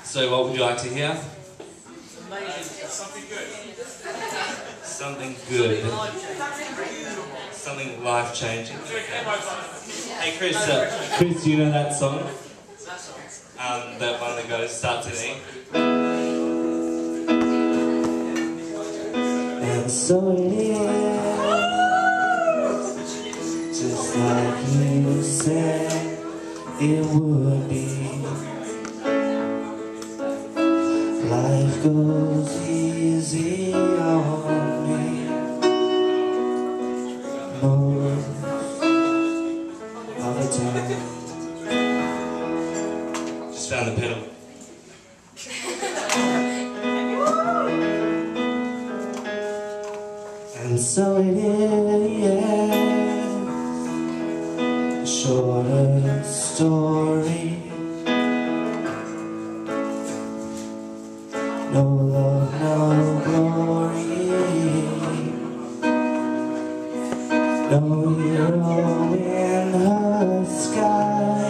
So what would you like to hear? Something good. Something good. Something life-changing. Hey Chris, Chris, do you know that song? That one that goes, starts in E. And so it is, just like you said it would be. Life goes easy on me most of the time. Just found the pedal. And so it is, a shorter story. No love, no glory, no hero in her sky.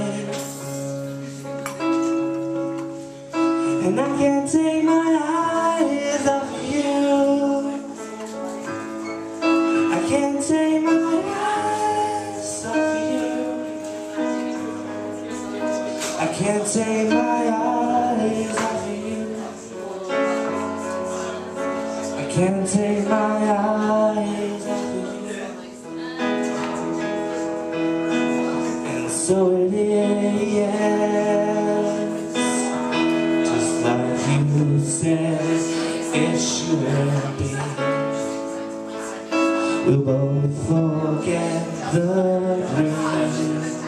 And I can't take my eyes off of you. I can't take my eyes off of you. I can't take my eyes off of you. Can't take my eyes off of you. And so it is, just like you said it should be. We'll both forget the dreams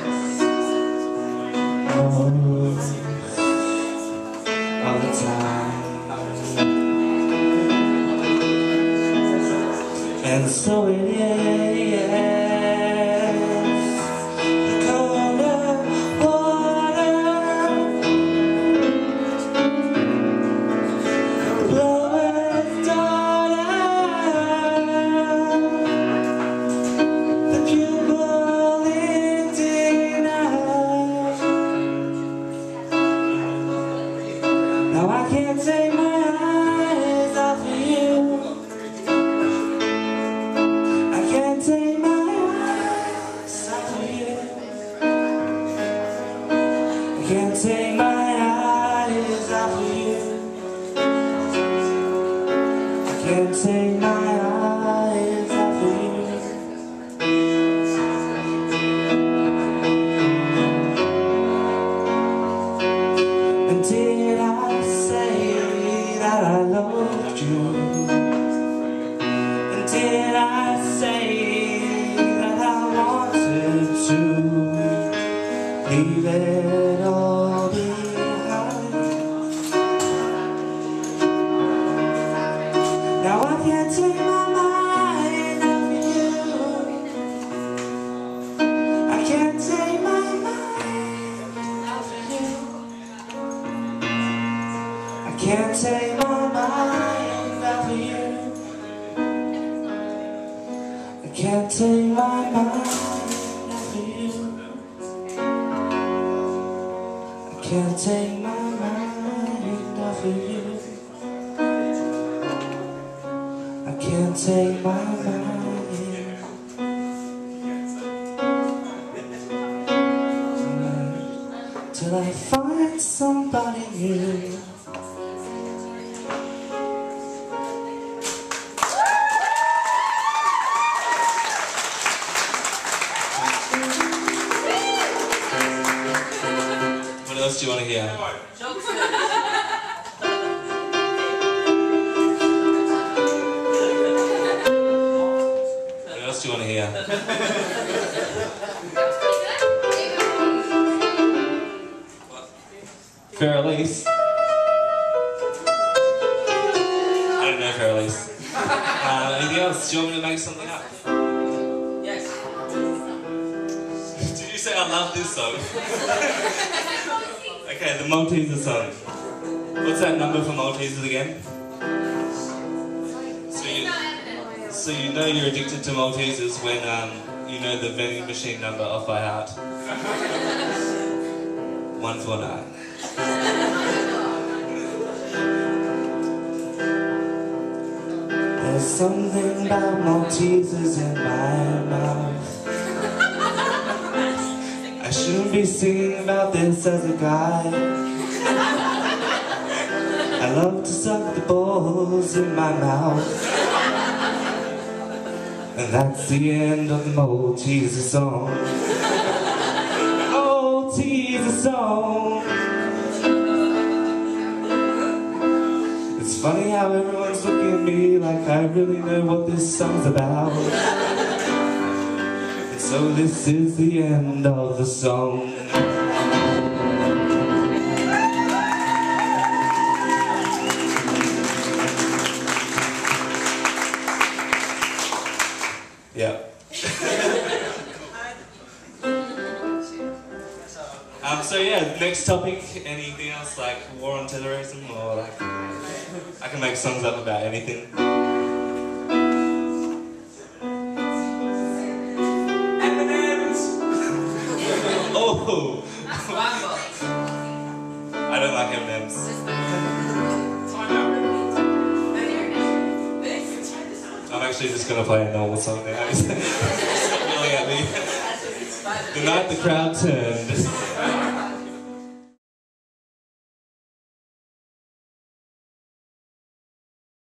most of the time. And so it is, the colder water, the blower's daughter, the pupil indignant. Now I can't take my eyes off of you. Take my eyes off of you. I can't take my eyes off of you. I can't take my eyes off of you. And did I say that I loved you? And did I say to leave it all behind? Now I can't take my mind off of you. I can't take my mind off of you. I can't take my mind off of you. I can't take my mind. Can't take my mind off of you. I can't take my mind till I find somebody new. What else do you want to hear? What else do you want to hear? Fair-Elise? I don't know Fair-Elise. Anything else? Do you want me to make something up? Yes. Did you say I love this song? Okay, the Malteaser song. What's that number for Maltesers again? So you know you're addicted to Maltesers when you know the vending machine number off by heart. 149. Something about Maltesers in my mouth. I shouldn't be singing about this as a guy. I love to suck the balls in my mouth. And that's the end of the Malteser song. Malteser song. It's funny how everyone's looking at me like I really know what this song's about. And so this is the end of the song. Yeah. So yeah, next topic, anything else like war on terrorism or like, I can make songs up about anything. M&M's! Oh! I don't like M&M's. I'm actually just gonna play a normal song now. Stop yelling at me. The night the crowd turned.